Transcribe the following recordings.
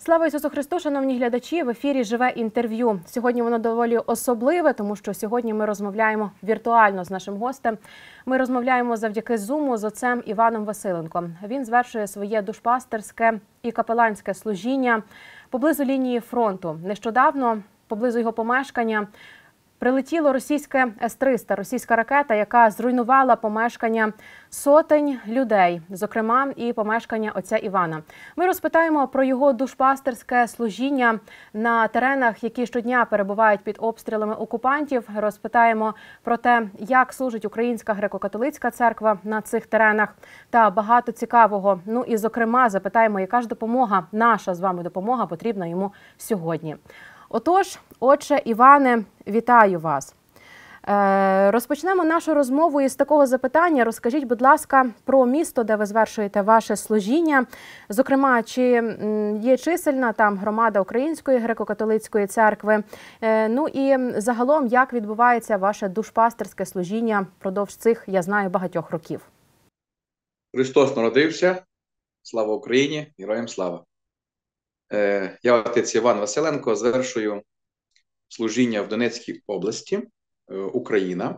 Слава Ісусу Христу, шановні глядачі! В ефірі «Живе інтерв'ю». Сьогодні воно доволі особливе, тому що сьогодні ми розмовляємо віртуально з нашим гостем. Ми розмовляємо завдяки Зуму з отцем Іваном Василенком. Він звершує своє душпастерське і капеланське служіння поблизу лінії фронту. Нещодавно, поблизу його помешкання, прилетіло російське С-300, російська ракета, яка зруйнувала помешкання сотень людей, зокрема і помешкання отця Івана. Ми розпитаємо про його душпастерське служіння на теренах, які щодня перебувають під обстрілами окупантів. Розпитаємо про те, як служить Українська греко-католицька церква на цих теренах та багато цікавого. Ну і, зокрема, запитаємо, яка ж допомога, наша з вами допомога, потрібна йому сьогодні. Отож, отче Іване, вітаю вас. Розпочнемо нашу розмову із такого запитання. Розкажіть, будь ласка, про місто, де ви звершуєте ваше служіння. Зокрема, чи є чисельна там громада Української греко-католицької церкви? Ну і загалом, як відбувається ваше душпастерське служіння впродовж цих, я знаю, багатьох років? Христос народився. Слава Україні! Героям слава! Я отець Іван Василенко, звершую служіння в Донецькій області, Україна,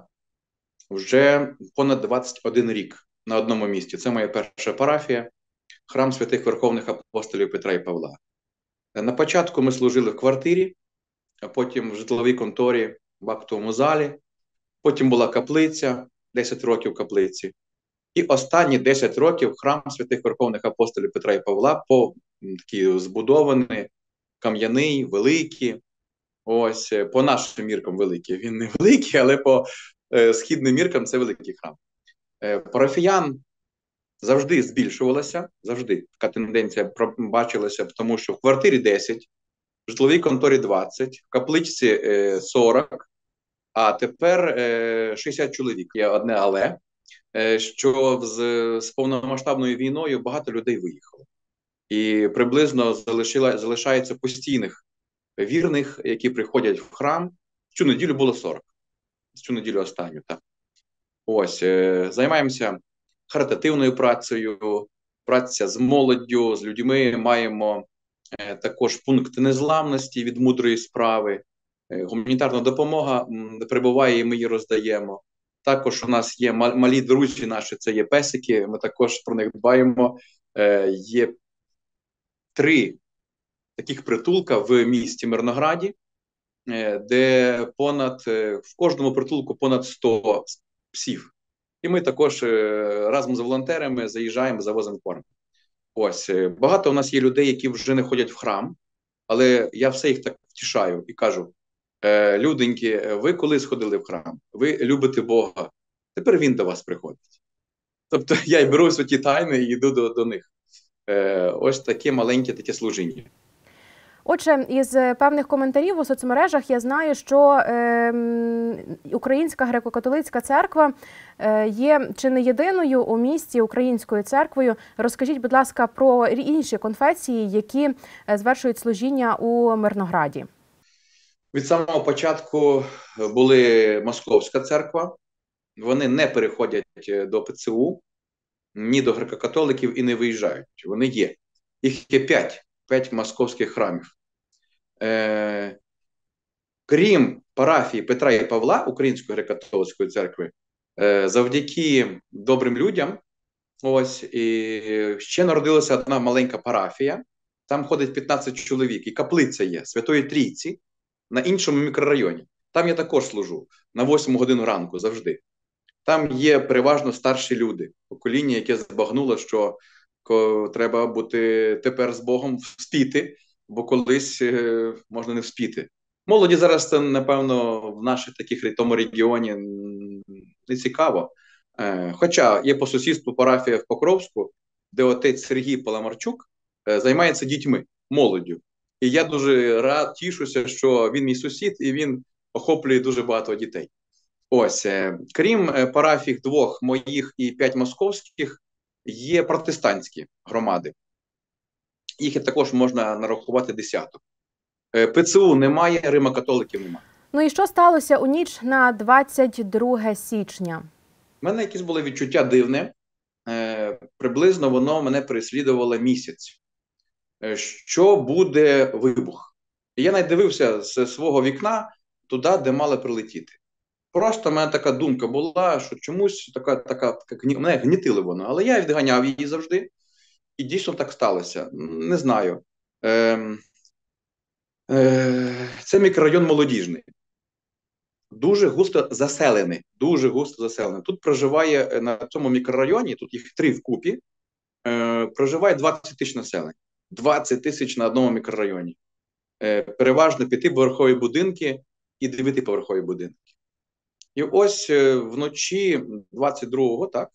вже понад 21 рік на одному місці. Це моя перша парафія, храм святих Верховних Апостолів Петра і Павла. На початку ми служили в квартирі, а потім в житловій конторі, в актовому залі, потім була каплиця, 10 років каплиці. І останні 10 років храм святих Верховних Апостолів Петра і Павла, такий збудований, кам'яний, великий. Ось, по нашим міркам великий. Він не великий, але по східним міркам це великий храм. Парафіян завжди збільшувалося, завжди така тенденція бачилася, тому що в квартирі 10, в житловій конторі 20, в капличці 40, а тепер 60 чоловік. Є одне але, що з повномасштабною війною багато людей виїхало. І приблизно залишається постійних вірних, які приходять в храм. Цю неділю було 40. Цю неділю останню, так. Ось, займаємося харитативною працею, праця з молоддю, з людьми. Маємо також пункти незламності від мудрої справи. Гуманітарна допомога прибуває, і ми її роздаємо. Також у нас є малі друзі наші, це є песики, ми також про них дбаємо. Є 3 таких притулка в місті Мирнограді, де в кожному притулку понад 100 псів. І ми також разом з волонтерами заїжджаємо, завозимо корм. Ось, багато у нас є людей, які вже не ходять в храм, але я все їх так втішаю і кажу: люденьки, ви коли сходили в храм? Ви любите Бога, тепер Він до вас приходить. Тобто я й беру святі тайни і йду до них. Ось таке маленьке служіння. Отже, із певних коментарів у соцмережах я знаю, що Українська греко-католицька церква є чи не єдиною у місті українською церквою. Розкажіть, будь ласка, про інші конфесії, які звершують служіння у Мирнограді. Від самого початку були Московська церква. Вони не переходять до ПЦУ, ні до греко-католиків і не виїжджають. Вони є. Їх є 5 московських храмів. Крім парафії Петра і Павла, Української греко-католицької церкви, завдяки добрим людям, ось, і ще народилася одна маленька парафія. Там ходить 15 чоловік, і каплиця є Святої Трійці на іншому мікрорайоні. Там я також служу на 8 годину ранку завжди. Там є переважно старші люди, покоління, яке збагнуло, що треба бути тепер з Богом, вспіти, бо колись можна не вспіти. Молоді зараз це, напевно, в наших таких тому регіоні не цікаво. Хоча є по сусідству парафія в Покровську, де отець Сергій Паламарчук займається дітьми, молоддю. І я дуже тішуся, що він мій сусід, і він охоплює дуже багато дітей. Ось, крім парафій 2 моїх і 5 московських, є протестантські громади. Їх також можна нарахувати 10. ПЦУ немає, Римо-католиків немає. Ну і що сталося у ніч на 22 січня? У мене якесь було відчуття дивне. Приблизно воно мене переслідувало місяць. що буде вибух. І я навіть дивився з свого вікна туди, де мали прилетіти. Просто в мене така думка була, що чомусь мене гнітили воно, але я відганяв її завжди, і дійсно так сталося. Не знаю. Е, Це мікрорайон Молодіжний. Дуже густо заселений. Дуже густо заселений. Тут проживає на цьому мікрорайоні, тут їх 3 вкупі, проживає 20 тисяч населення. 20 тисяч на одному мікрорайоні. Переважно 5-поверхові будинки і 9-поверхові будинки. І ось вночі 22-го, так,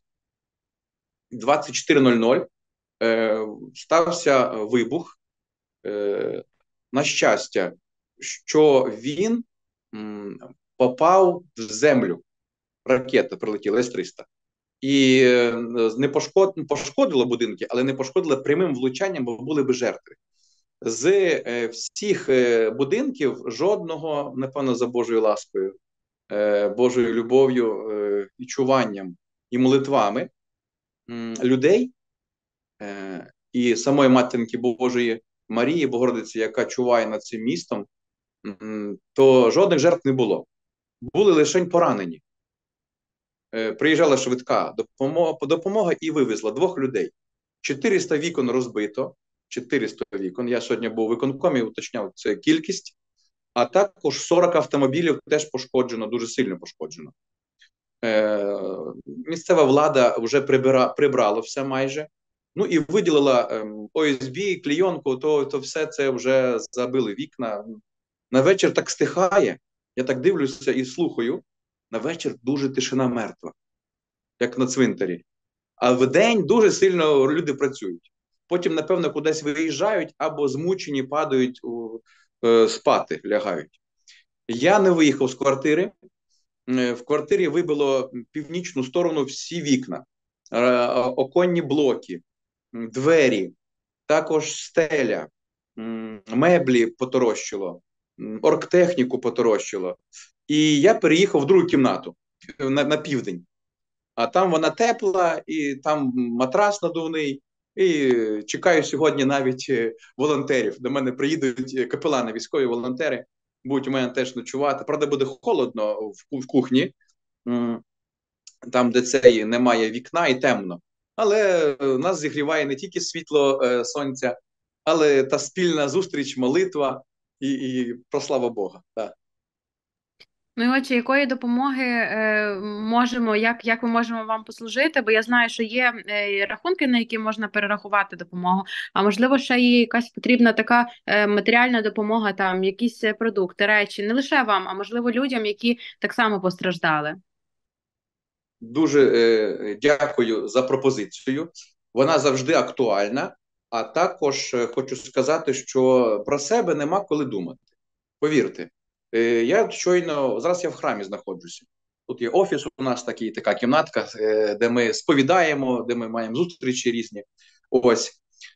24:00 стався вибух. На щастя, що він попав в землю. Ракета прилетіла С-300. І не пошкодило будинки, але не пошкодило прямим влучанням, бо були б жертви. З всіх будинків жодного, напевно, за Божою ласкою, Божою любов'ю і чуванням, і молитвами людей і самої Матінки Божої Марії, Богородиці, яка чуває над цим містом, то жодних жертв не було. Були лише поранені. Приїжджала швидка допомога і вивезла 2 людей. 400 вікон розбито. 400 вікон. Я сьогодні був у виконкомі, уточняв цю кількість. А також 40 автомобілів теж пошкоджено, дуже сильно пошкоджено. Місцева влада вже прибрала все майже. Ну і виділила ОСБ, клейонку, то все це вже забили вікна. На вечір так стихає. Я так дивлюся і слухаю. На вечір дуже тишина мертва, як на цвинтарі. А вдень дуже сильно люди працюють. Потім, напевно, кудись виїжджають або змучені падають спати, лягають. Я не виїхав з квартири. В квартирі вибило північну сторону всі вікна, оконні блоки, двері, також стеля, меблі поторощило, оргтехніку поторощило. І я переїхав в другу кімнату на південь. А там вона тепла, і там матрас надувний. І чекаю сьогодні навіть волонтерів. До мене приїдуть капелани, військові волонтери. Будуть у мене теж ночувати. Правда, буде холодно в кухні, там, де це немає вікна і темно. Але нас зігріває не тільки світло сонця, але та спільна зустріч, молитва і прослава Бога. Так. Ну і отже, якої допомоги можемо, як ми можемо вам послужити? Бо я знаю, що є рахунки, на які можна перерахувати допомогу, а можливо, ще є якась потрібна така матеріальна допомога, там якісь продукти, речі, не лише вам, а можливо людям, які так само постраждали. Дуже дякую за пропозицію. Вона завжди актуальна, а також хочу сказати, що про себе нема коли думати. Повірте, я щойно, зараз я в храмі знаходжуся. Тут є офіс у нас такий, така кімнатка, де ми сповідаємо, де ми маємо зустрічі різні. Ось.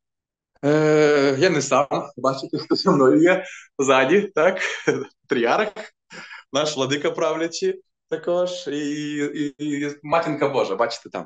Я не сам, бачите, хто зі мною є ззаді, так, патріарх, наш владика правлячий також, і Матінка Божа, бачите там.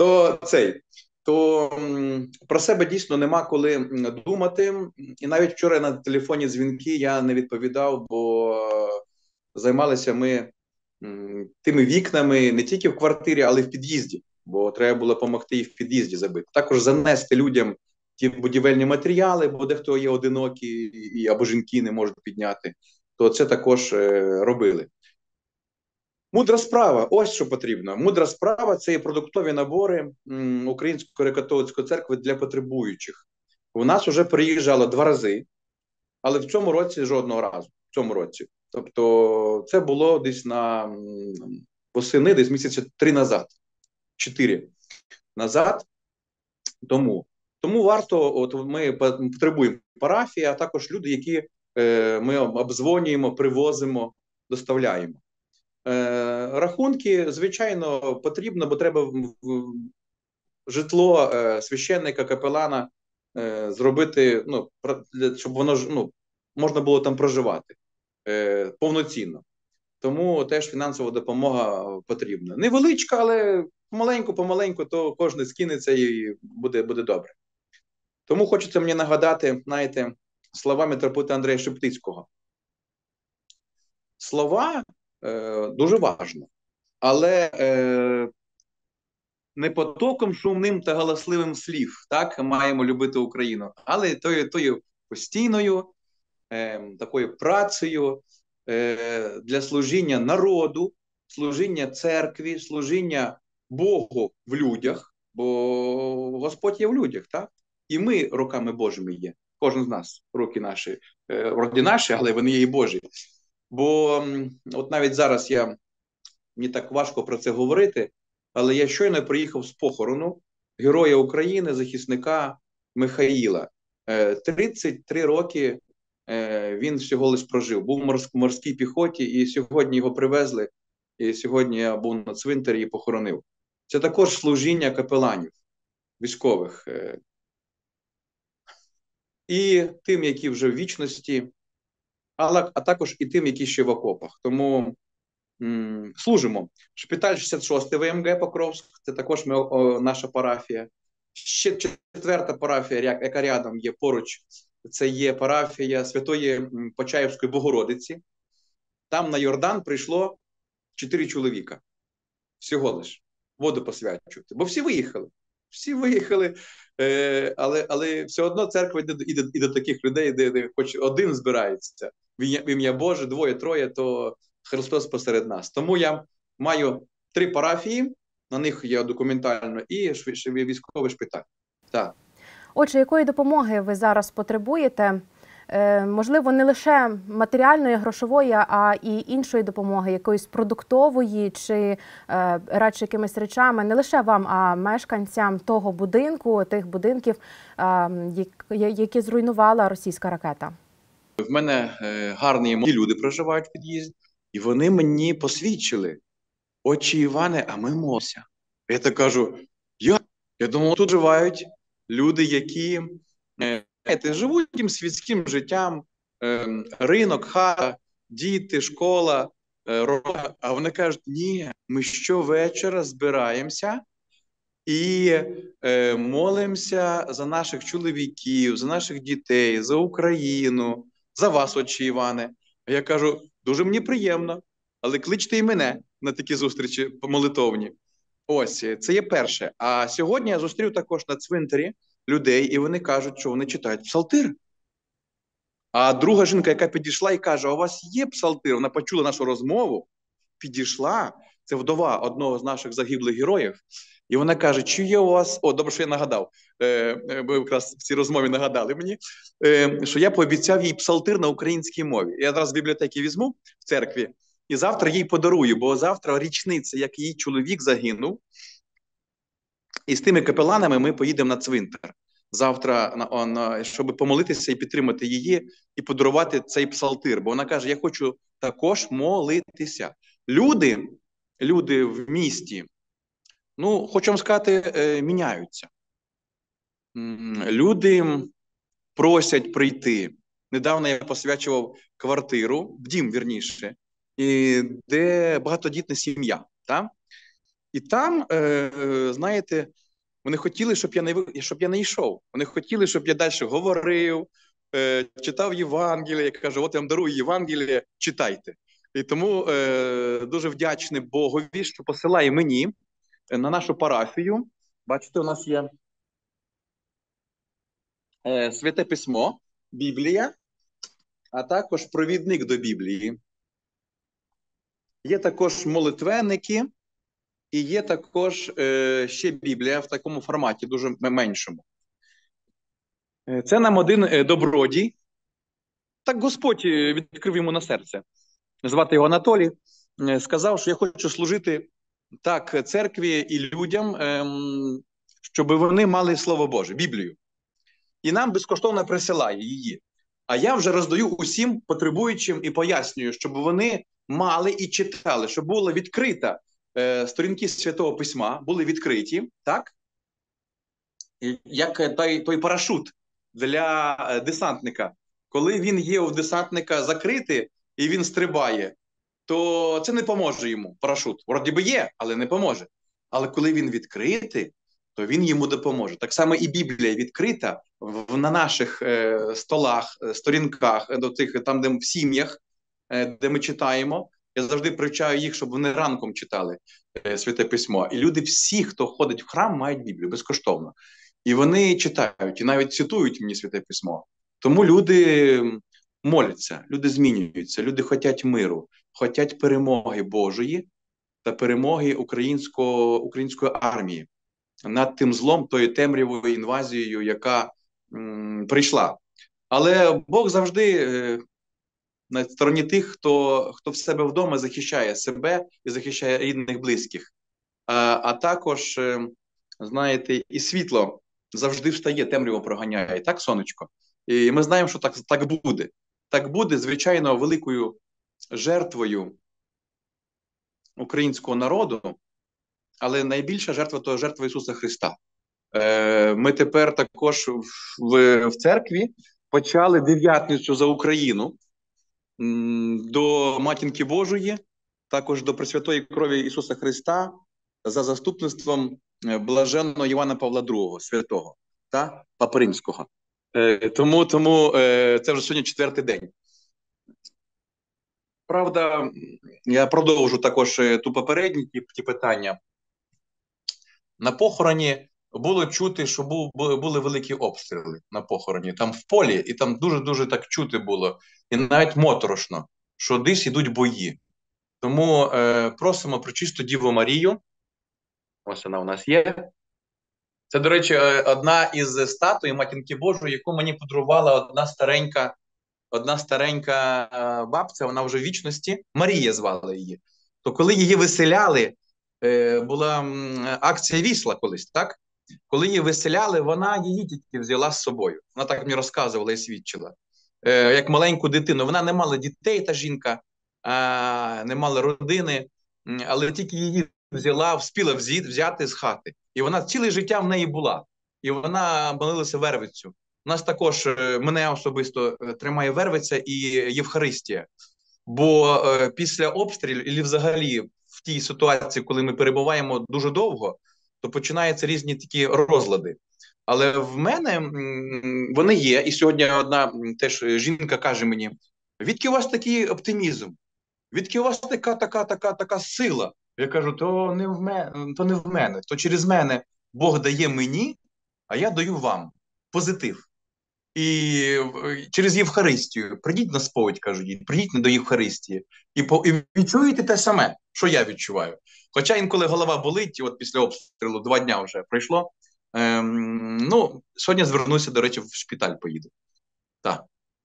То про себе дійсно нема коли думати. І навіть вчора на телефоні дзвінки я не відповідав, бо займалися ми тими вікнами не тільки в квартирі, але й в під'їзді, бо треба було допомогти і в під'їзді забити. Також занести людям ті будівельні матеріали, бо дехто є одинокі або жінки не можуть підняти, то це також робили. Мудра справа, ось що потрібно. Мудра справа – це є продуктові набори Української греко-католицької церкви для потребуючих. У нас вже приїжджало 2 рази, але в цьому році жодного разу. В цьому році. Тобто це було десь на восени, десь місяця 3 назад, 4 назад. Тому варто, от ми потребуємо парафії, а також люди, які ми обдзвонюємо, привозимо, доставляємо. Рахунки, звичайно, потрібно, бо треба житло священника, капелана зробити, щоб воно можна було там проживати повноцінно. Тому теж фінансова допомога потрібна. Невеличка, але помаленьку, то кожен скинеться і буде добре. Тому хочеться мені нагадати, знаєте, слова митрополита Андрея Шептицького. Слова дуже важливо, але не потоком шумним та галасливим слів, так, маємо любити Україну, але тою постійною такою працею для служіння народу, служіння церкві, служіння Богу в людях, бо Господь є в людях, так? І ми руками Божими є. Кожен з нас, руки наші, вроді наші, але вони є і Божі. Бо от навіть зараз мені так важко про це говорити, але я щойно приїхав з похорону героя України, захисника Михаїла. 33 роки він всього лиш прожив. Був в морській піхоті, і сьогодні його привезли, і сьогодні я був на цвинтарі і похоронив. Це також служіння капеланів, військових. І тим, які вже в вічності, а також і тим, які ще в окопах. Тому служимо. Шпиталь 66 ВМГ Покровськ, це також наша парафія. Ще 4-та парафія, яка рядом є поруч, це є парафія Святої Почаївської Богородиці. Там на Йордан прийшло 4 чоловіка. Всього лиш. Воду посвячувати. Бо всі виїхали. Всі виїхали, але все одно церква йде і до таких людей, де хоч один збирається. В ім'я Боже, 2-3, то Христос посеред нас. Тому я маю 3 парафії, на них є документально, і військовий шпиталь. Так. Отже, якої допомоги ви зараз потребуєте? Можливо, не лише матеріальної, грошової, а і іншої допомоги, якоїсь продуктової чи радше якимись речами, не лише вам, а мешканцям того будинку, тих будинків, які зруйнувала російська ракета. В мене гарні люди проживають в під'їзді, і вони мені посвідчили: отче Іване, а ми молимося. Я так кажу, я думав, тут живають люди, які живуть тим світським життям, ринок, хата, діти, школа, а вони кажуть, ні, ми щовечора збираємося і молимося за наших чоловіків, за наших дітей, за Україну, за вас, отче Іване. А я кажу, дуже мені приємно, але кличте і мене на такі зустрічі молитовні. Ось, це є перше. А сьогодні я зустрів також на цвинтарі людей, і вони кажуть, що вони читають псалтир. А друга жінка, яка підійшла і каже, у вас є псалтир? Вона почула нашу розмову, підійшла, це вдова одного з наших загиблих героїв, і вона каже, чи є у вас, добре, що я нагадав, ви якраз в цій розмові нагадали мені, що я пообіцяв їй псалтир на українській мові. Я зараз з бібліотеки візьму в церкві, і завтра їй подарую, бо завтра річниця, як її чоловік загинув, і з тими капеланами ми поїдемо на цвинтар. Завтра, щоб помолитися і підтримати її, і подарувати цей псалтир. Бо вона каже, я хочу також молитися. Люди в місті, хочу вам сказати, міняються. Люди просять прийти. Недавно я посвячував квартиру, дім, вірніше, де багатодітна сім'я. Так? І там, знаєте, вони хотіли, щоб я не йшов. Вони хотіли, щоб я далі говорив, читав Євангеліє. Я кажу, от я вам дарую Євангеліє, читайте. І тому дуже вдячний Богові, що посилає мені на нашу парафію. Бачите, у нас є Святе Письмо, Біблія, а також провідник до Біблії. Є також молитвенники, і є також ще Біблія в такому форматі, дуже меншому. Це нам один добродій. Так Господь відкрив йому на серце. Звати його Анатолій. Сказав, що я хочу служити так церкві і людям, щоб вони мали Слово Боже, Біблію. І нам безкоштовно присилає її. А я вже роздаю усім потребуючим і пояснюю, щоб вони мали і читали, щоб була відкрита сторінки Святого Письма, були відкриті, так? Як той парашут для десантника. Коли він є у десантника закритий і він стрибає, то це не поможе йому, парашут. Вроді би є, але не поможе. Але коли він відкритий, то він йому допоможе. Так само і Біблія відкрита на наших столах, сторінках, до тих, там, де в сім'ях, де ми читаємо. Я завжди привчаю їх, щоб вони ранком читали Святе Письмо. І люди всі, хто ходить в храм, мають Біблію безкоштовно. І вони читають, і навіть цитують мені Святе Письмо. Тому люди моляться, люди змінюються, люди хочуть миру, хочуть перемоги Божої та перемоги української армії над тим злом, тою темрявою, інвазією, яка прийшла. Але Бог завжди на стороні тих, хто в себе вдома захищає себе і захищає рідних, близьких. А також, знаєте, і світло завжди встає, темряву проганяє, так, сонечко? І ми знаємо, що так буде. Так буде, звичайно, великою жертвою українського народу, але найбільша жертва – то жертва Ісуса Христа. Ми тепер також в церкві почали дев'ятницю за Україну до Матінки Божої, також до Пресвятої крові Ісуса Христа за заступництвом блаженного Івана Павла II, святого, та Папи Римського. Тому це вже сьогодні 4-й день. Правда, я продовжу також ту попередні ті питання. На похороні було чути, що були великі обстріли на похороні. Там в полі, і там дуже-дуже так чути було. І навіть моторошно, що десь йдуть бої. Тому просимо Пречисту Діву Марію. Ось вона у нас є. Це, до речі, одна із статуй Матінки Божої, яку мені подарувала одна старенька бабця, вона вже в вічності, Марія звали її. То коли її виселяли, була акція Вісла колись, так? Коли її виселяли, вона її тільки взяла з собою. Вона так мені розказувала і свідчила. Як маленьку дитину. Вона не мала дітей, та жінка, не мала родини, але тільки її вспіла взяти з хати. І вона ціле життя в неї була. І вона молилася Вервицю. У нас також, мене особисто тримає Вервиця і Євхаристія. Бо після обстрілів, і взагалі в тій ситуації, коли ми перебуваємо дуже довго, то починаються різні такі розлади. Але в мене вони є. І сьогодні одна теж жінка каже мені: "Відки у вас такий оптимізм? Відки у вас така сила?" Я кажу: то не в мене, то через мене Бог дає мені, а я даю вам позитив. І через Євхаристію. Прийдіть на сповідь, кажу їй, прийдіть до Євхаристії. І відчуєте те саме, що я відчуваю. Хоча інколи голова болить, от після обстрілу 2 дня вже пройшло. Сьогодні звернуся, до речі, в шпиталь поїду. Так.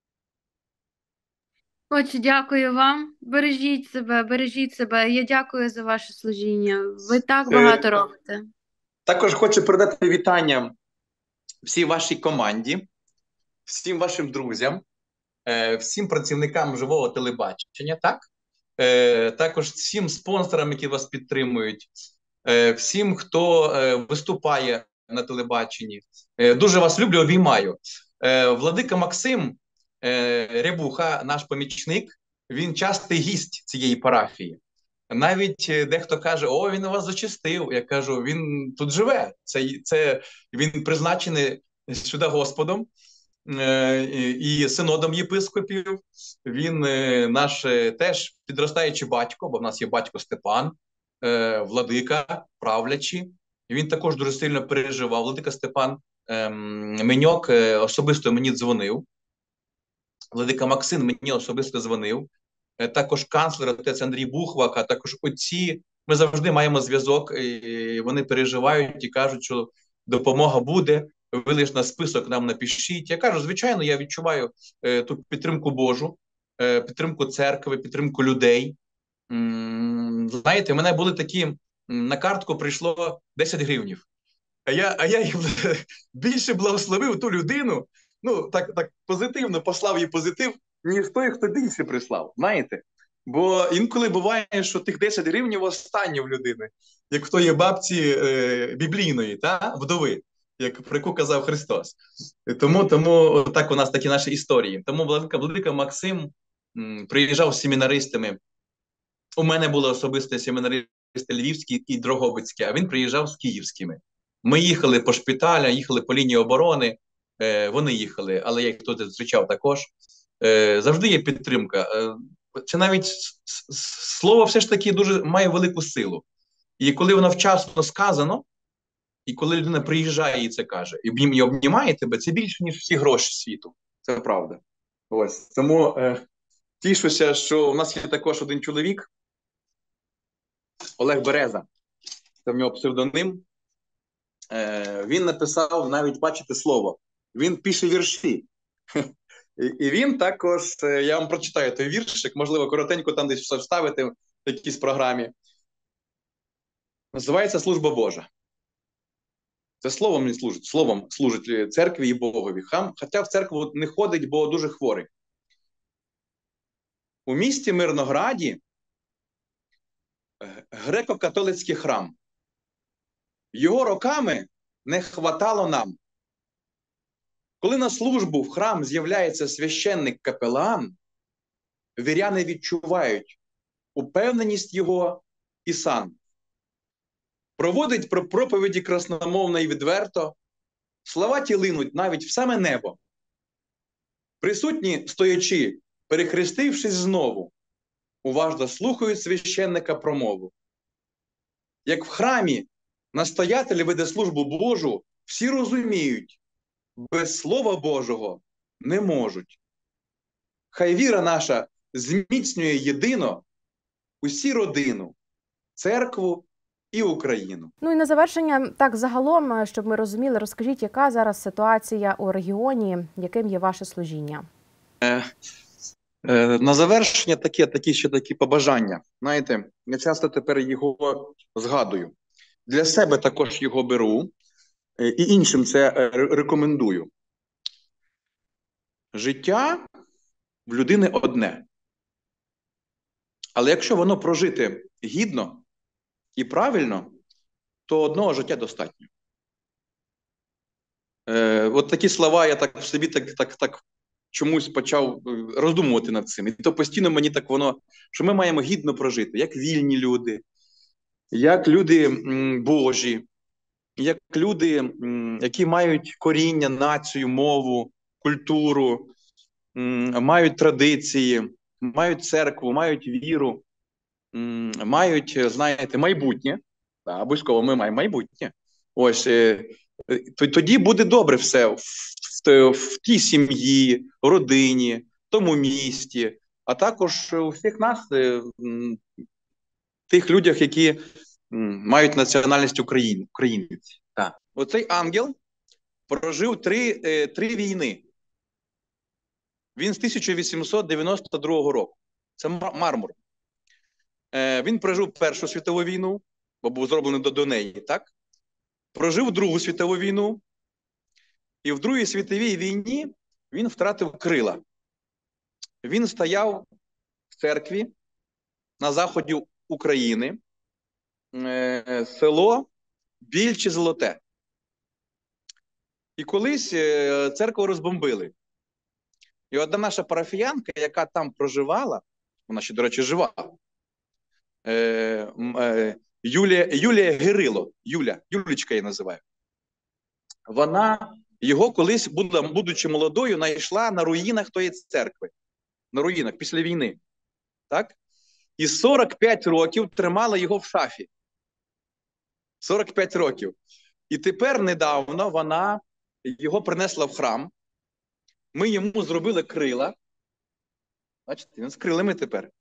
Отче, дякую вам. Бережіть себе. Я дякую за ваше служіння. Ви так багато робите. Також хочу передати вітання всій вашій команді, всім вашим друзям, всім працівникам живого телебачення, так? Також всім спонсорам, які вас підтримують, всім, хто виступає на телебаченні. Дуже вас люблю, обіймаю. Владика Максим Рябуха, наш помічник, він частий гість цієї парафії. Навіть дехто каже: "О, він у вас зачастив". Я кажу: він тут живе. Він призначений сюди Господом і синодом єпископів. Він наш теж підростаючий батько, бо в нас є батько Степан, владика, правлячий. Він також дуже сильно переживав. Владика Степан Меньок особисто мені дзвонив. Владика Максим мені особисто дзвонив. Також канцлер, отець Андрій Бухвак, а також отці. Ми завжди маємо зв'язок, і вони переживають і кажуть, що допомога буде, ви лише на список нам напишіть. Я кажу: звичайно, я відчуваю ту підтримку Божу, підтримку церкви, підтримку людей. Знаєте, в мене були такі, на картку прийшло 10 гривнів. А я їм більше благословив ту людину, так позитивно, послав їй позитив, ніж той, хто більше прислав, знаєте? Бо інколи буває, що тих 10 гривень останнє в людини, як в тої бабці біблійної, вдови, про яку казав Христос. Тому так у нас такі наші історії. Тому владика Максим приїжджав з семінаристами. У мене були особисто семінаристи львівські і дрогобицькі, а він приїжджав з київськими. Ми їхали по шпиталях, їхали по лінії оборони, вони їхали, але я їх тут зустрічав також. Завжди є підтримка. Це навіть слово все ж таки дуже має велику силу. І коли воно вчасно сказано, і коли людина приїжджає і це каже, і обнімає тебе, це більше, ніж всі гроші світу. Це правда. Ось. Тому тішуся, що у нас є також один чоловік, Олег Береза. Це в нього псевдоним. Він написав, навіть бачите слово, він пише вірші. І він також, я вам прочитаю той віршик, можливо, коротенько там десь вставити в якійсь програмі. Називається «Служба Божа». Це словом не служить, словом служить церкві і Богові. Хоча в церкву не ходить, бо дуже хворий. У місті Мирнограді греко-католицький храм. Його роками не хватало нам. Коли на службу в храм з'являється священник-капелан, віряни відчувають упевненість його і сан. Проводить проповіді красномовно і відверто, слова ті линуть навіть в саме небо. Присутні, стоячи, перехрестившись знову, уважно слухають священника промову. Як в храмі настоятель веде службу Божу, всі розуміють, без Слова Божого не можуть. Хай віра наша зміцнює єдино усі родину, церкву і Україну. Ну і на завершення, так загалом, щоб ми розуміли, розкажіть, яка зараз ситуація у регіоні, яким є ваше служіння? На завершення такі побажання. Знаєте, я часто тепер його згадую. Для себе також його беру і іншим це рекомендую. Життя в людини одне. Але якщо воно прожити гідно і правильно, то одного життя достатньо. От такі слова я так в собі так чомусь почав роздумувати над цим. І то постійно мені так воно, що ми маємо гідно прожити, як вільні люди, як люди Божі, як люди, які мають коріння, націю, мову, культуру, мають традиції, мають церкву, мають віру, мають, знаєте, майбутнє. Обов'язково ми маємо майбутнє. Ось, тоді буде добре все в тій сім'ї, родині, тому місті, а також у всіх нас, тих людях, які мають національність українець. Оцей ангел прожив три війни. Він з 1892 року. Це Мармур. Він прожив Першу світову війну, бо був зроблений до неї, так? Прожив Другу світову війну. І в Другій світовій війні він втратив крила. Він стояв в церкві на заході України, село Більче Золоте. І колись церкву розбомбили. І одна наша парафіянка, яка там проживала, вона ще, до речі, жива, Юлія Гирило, Юлічка її називаю. Вона його колись, будучи молодою, знайшла на руїнах тої церкви. На руїнах, після війни. Так? І 45 років тримала його в шафі. 45 років. І тепер недавно вона його принесла в храм. Ми йому зробили крила. Бачите, він з крилами тепер.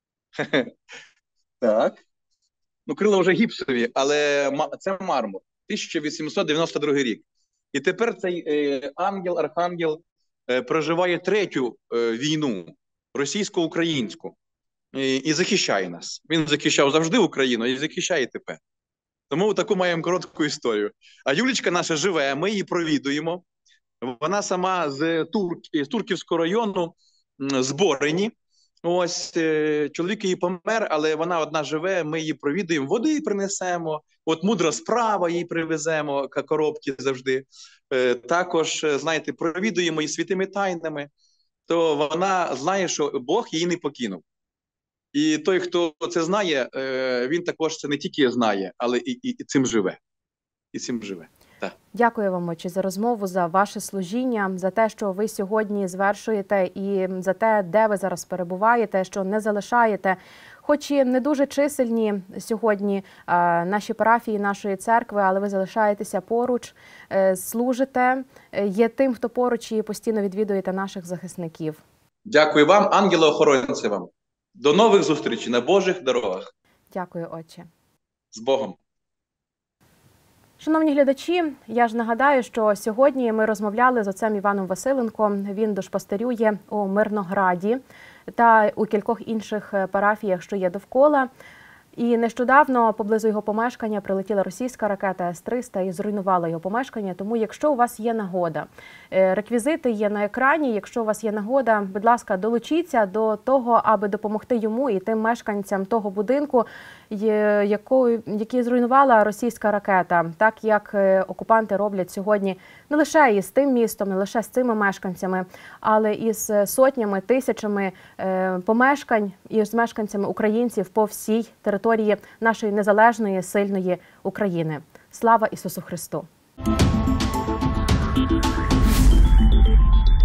Так. Ну, крила вже гіпсові, але це Мармур. 1892 рік. І тепер цей архангел проживає третю війну, російсько-українську, і захищає нас. Він захищав завжди Україну і захищає тепер. Тому таку маємо коротку історію. А Юлічка наша живе, ми її провідуємо. Вона сама з Турківського району, з Борині. Ось, чоловік її помер, але вона одна живе, ми її провідуємо, води їй принесемо, от мудра справа їй привеземо, коробки завжди. Також, знаєте, провідуємо її святими тайнами, то вона знає, що Бог її не покинув. І той, хто це знає, він також це не тільки знає, але і цим живе. І цим живе. Так. Дякую вам, отче, за розмову, за ваше служіння, за те, що ви сьогодні звершуєте, і за те, де ви зараз перебуваєте, що не залишаєте, хоч і не дуже чисельні сьогодні наші парафії, нашої церкви, але ви залишаєтеся поруч, служите, є тим, хто поруч, і постійно відвідуєте наших захисників. Дякую вам, ангело-охоронці вам. До нових зустрічей на Божих дорогах. Дякую, отче. З Богом. Шановні глядачі, я ж нагадаю, що сьогодні ми розмовляли з отцем Іваном Василенком. Він душпастерює у Мирнограді та у кількох інших парафіях, що є довкола. І нещодавно поблизу його помешкання прилетіла російська ракета С-300 і зруйнувала його помешкання. Тому, якщо у вас є нагода, реквізити є на екрані, якщо у вас є нагода, будь ласка, долучіться до того, аби допомогти йому і тим мешканцям того будинку, який зруйнувала російська ракета. Так, як окупанти роблять сьогодні не лише із тим містом, не лише з цими мешканцями, але і з сотнями, тисячами помешкань і з мешканцями українців по всій території нашої незалежної, сильної України. Слава Ісусу Христу!